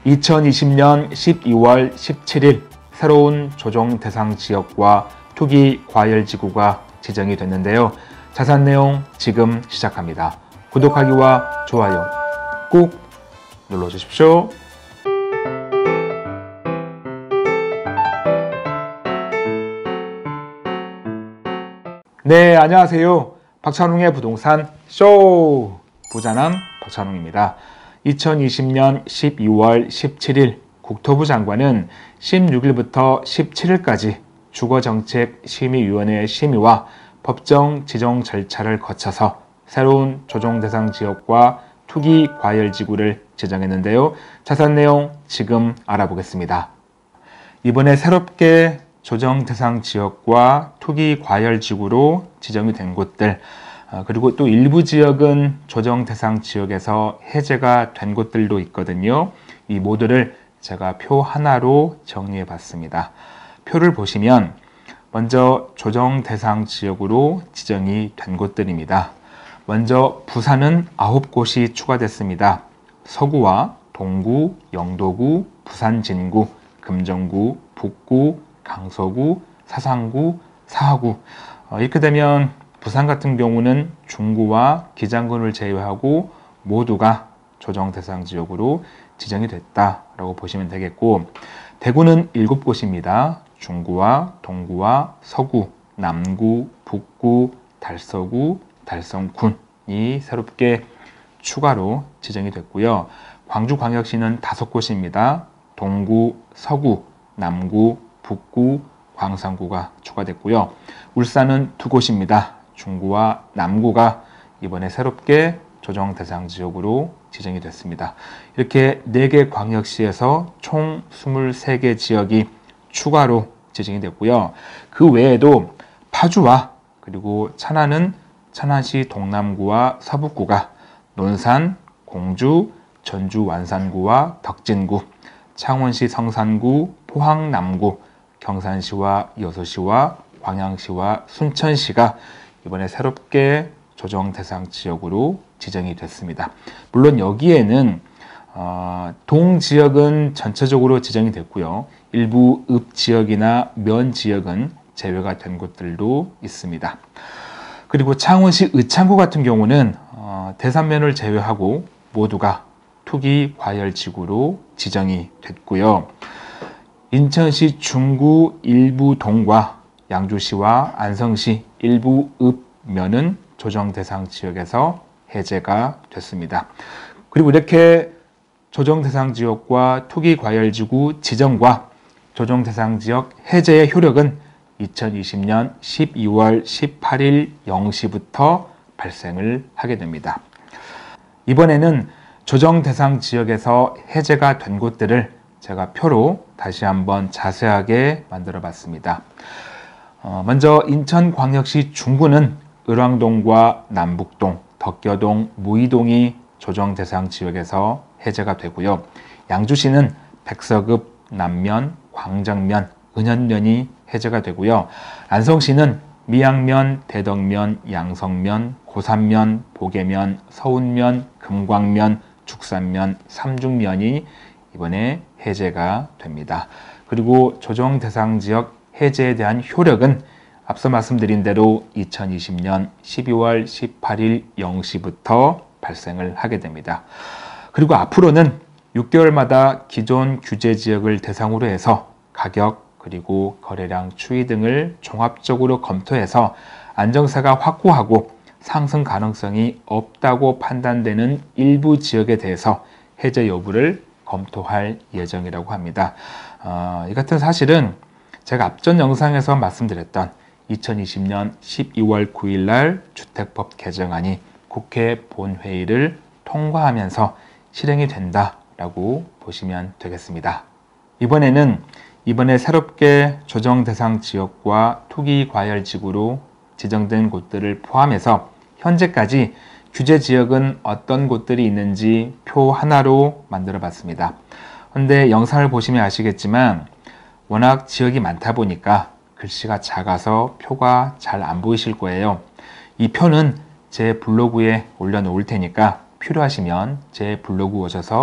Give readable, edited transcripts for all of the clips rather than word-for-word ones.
2020년 12월 17일 새로운 조정 대상 지역과 투기 과열 지구가 지정이 됐는데요. 자세한 내용 지금 시작합니다. 구독하기와 좋아요 꼭 눌러주십시오. 네, 안녕하세요. 박찬웅의 부동산 쇼! 부자남 박찬웅입니다. 2020년 12월 17일 국토부 장관은 16일부터 17일까지 주거정책심의위원회 심의와 법정 지정 절차를 거쳐서 새로운 조정 대상 지역과 투기 과열 지구를 지정했는데요. 자세한 내용 지금 알아보겠습니다. 이번에 새롭게 조정 대상 지역과 투기 과열 지구로 지정이 된 곳들, 그리고 또 일부 지역은 조정 대상 지역에서 해제가 된 곳들도 있거든요. 이 모두를 제가 표 하나로 정리해 봤습니다. 표를 보시면 먼저 조정 대상 지역으로 지정이 된 곳들입니다. 먼저 부산은 9곳이 추가됐습니다. 서구와 동구, 영도구, 부산 진구, 금정구, 북구, 강서구, 사상구, 사하구. 이렇게 되면 부산 같은 경우는 중구와 기장군을 제외하고 모두가 조정 대상 지역으로 지정이 됐다라고 보시면 되겠고, 대구는 7곳입니다. 중구와 동구와 서구, 남구, 북구, 달서구, 달성군이 새롭게 추가로 지정이 됐고요. 광주광역시는 5곳입니다. 동구, 서구, 남구, 북구, 광산구가 추가됐고요. 울산은 2곳입니다. 중구와 남구가 이번에 새롭게 조정 대상 지역으로 지정이 됐습니다. 이렇게 4개 광역시에서 총 23개 지역이 추가로 지정이 됐고요. 그 외에도 파주와 그리고 천안은 천안시 동남구와 서북구가, 논산, 공주, 전주 완산구와 덕진구, 창원시 성산구, 포항 남구, 경산시와 여수시와 광양시와 순천시가 이번에 새롭게 조정 대상 지역으로 지정이 됐습니다. 물론 여기에는 동 지역은 전체적으로 지정이 됐고요. 일부 읍 지역이나 면 지역은 제외가 된 곳들도 있습니다. 그리고 창원시 의창구 같은 경우는 대산면을 제외하고 모두가 투기 과열 지구로 지정이 됐고요. 인천시 중구 일부 동과 양주시와 안성시 일부 읍면은 조정 대상 지역에서 해제가 됐습니다. 그리고 이렇게 조정 대상 지역과 투기 과열 지구 지정과 조정 대상 지역 해제의 효력은 2020년 12월 18일 0시부터 발생을 하게 됩니다. 이번에는 조정 대상 지역에서 해제가 된 곳들을 제가 표로 다시 한번 자세하게 만들어 봤습니다. 먼저 인천광역시 중구는 을왕동과 남북동, 덕교동, 무의동이 조정 대상 지역에서 해제가 되고요. 양주시는 백석읍, 남면, 광정면, 은현면이 해제가 되고요. 안성시는 미양면, 대덕면, 양성면, 고산면, 보계면, 서운면, 금광면, 죽산면, 삼중면이 이번에 해제가 됩니다. 그리고 조정 대상 지역 해제에 대한 효력은 앞서 말씀드린 대로 2020년 12월 18일 0시부터 발생을 하게 됩니다. 그리고 앞으로는 6개월마다 기존 규제 지역을 대상으로 해서 가격 그리고 거래량 추이 등을 종합적으로 검토해서 안정세가 확고하고 상승 가능성이 없다고 판단되는 일부 지역에 대해서 해제 여부를 검토할 예정이라고 합니다. 이 같은 사실은 제가 앞전 영상에서 말씀드렸던 2020년 12월 9일 날 주택법 개정안이 국회 본회의를 통과하면서 실행이 된다라고 보시면 되겠습니다. 이번에 새롭게 조정 대상 지역과 투기 과열 지구로 지정된 곳들을 포함해서 현재까지 규제 지역은 어떤 곳들이 있는지 표 하나로 만들어 봤습니다. 그런데 영상을 보시면 아시겠지만 워낙 지역이 많다 보니까 글씨가 작아서 표가 잘 안 보이실 거예요. 이 표는 제 블로그에 올려놓을 테니까 필요하시면 제 블로그 오셔서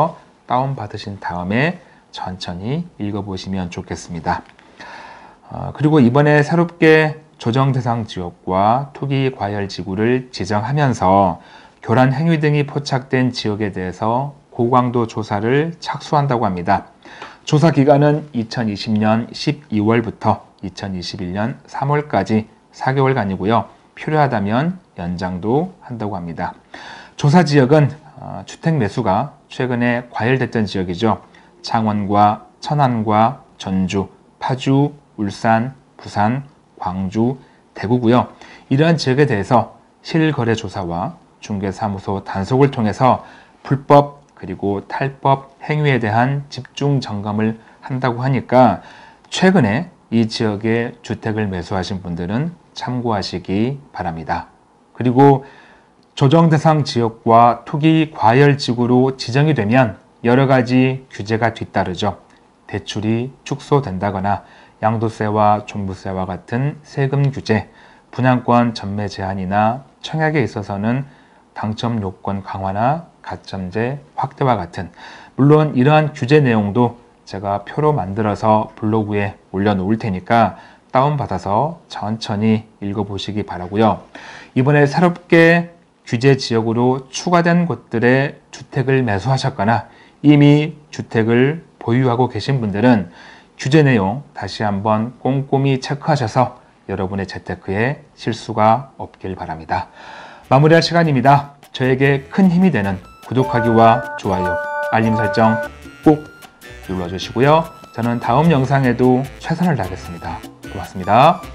다운받으신 다음에 천천히 읽어보시면 좋겠습니다. 그리고 이번에 새롭게 조정대상 지역과 투기과열지구를 지정하면서 교란 행위 등이 포착된 지역에 대해서 고강도 조사를 착수한다고 합니다. 조사 기간은 2020년 12월부터 2021년 3월까지 4개월간이고요. 필요하다면 연장도 한다고 합니다. 조사 지역은 주택 매수가 최근에 과열됐던 지역이죠. 창원과 천안과 전주, 파주, 울산, 부산, 광주, 대구고요. 이러한 지역에 대해서 실거래 조사와 중개사무소 단속을 통해서 불법 그리고 탈법 행위에 대한 집중 점검을 한다고 하니까 최근에 이 지역에 주택을 매수하신 분들은 참고하시기 바랍니다. 그리고 조정대상 지역과 투기 과열지구로 지정이 되면 여러 가지 규제가 뒤따르죠. 대출이 축소된다거나 양도세와 종부세와 같은 세금 규제, 분양권 전매 제한이나 청약에 있어서는 당첨 요건 강화나 가점제 확대와 같은, 물론 이러한 규제 내용도 제가 표로 만들어서 블로그에 올려놓을 테니까 다운받아서 천천히 읽어보시기 바라고요. 이번에 새롭게 규제 지역으로 추가된 곳들의 주택을 매수하셨거나 이미 주택을 보유하고 계신 분들은 규제 내용 다시 한번 꼼꼼히 체크하셔서 여러분의 재테크에 실수가 없길 바랍니다. 마무리할 시간입니다. 저에게 큰 힘이 되는 구독하기와 좋아요, 알림 설정 꼭 눌러주시고요. 저는 다음 영상에도 최선을 다하겠습니다. 고맙습니다.